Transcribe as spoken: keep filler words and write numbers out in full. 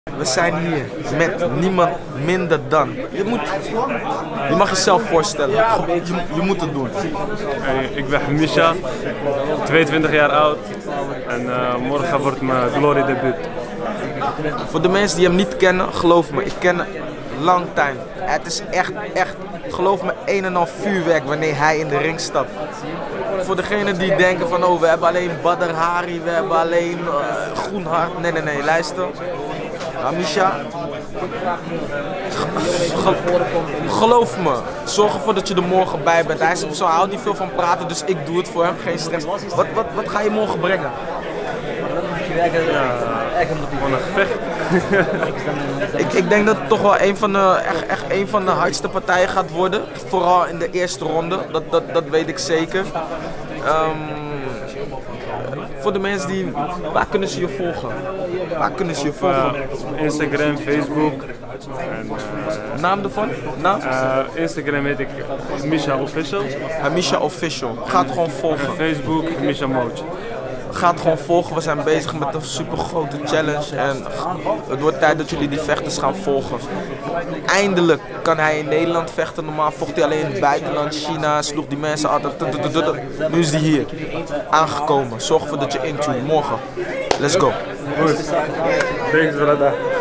We zijn hier met niemand minder dan. Je, moet, je mag jezelf voorstellen. Je, je moet het doen. Hey, ik ben Misha, tweeëntwintig jaar oud en uh, morgen wordt mijn Glory debuut. Voor de mensen die hem niet kennen, geloof me, ik ken hem lang tijd. Het is echt, echt, geloof me, een en al vuurwerk wanneer hij in de ring stapt. Voor degenen die denken van, oh, we hebben alleen Badr Hari, we hebben alleen uh, Groen Hart. Nee, nee, nee, luister. Nou, Misha, geloof me, zorg ervoor dat je er morgen bij bent. Hij, is, zo, hij houdt niet veel van praten, dus ik doe het voor hem, geen stress. Wat, wat, wat ga je morgen brengen? Ja, gewoon een gevecht. ik, ik denk dat het toch wel een van de, echt, echt een van de hardste partijen gaat worden. Vooral in de eerste ronde, dat, dat, dat weet ik zeker. Um, voor de mensen die, waar kunnen ze je volgen? Waar kunnen ze je volgen? Uh, Instagram, Facebook. En, uh, Naam ervan? Naam? Uh, Instagram heet ik Misha Official. Ja, Misha Official. Ga het gewoon volgen. En Facebook, Misha Mojo. Ga het gewoon volgen. We zijn bezig met een super grote challenge. En het wordt tijd dat jullie die vechters gaan volgen. Eindelijk kan hij in Nederland vechten. Normaal vocht hij alleen in het buitenland. China sloeg die mensen altijd. Nu is hij hier. Aangekomen. Zorg ervoor dat je intune. Morgen. Let's go. Goed. Thanks, brother.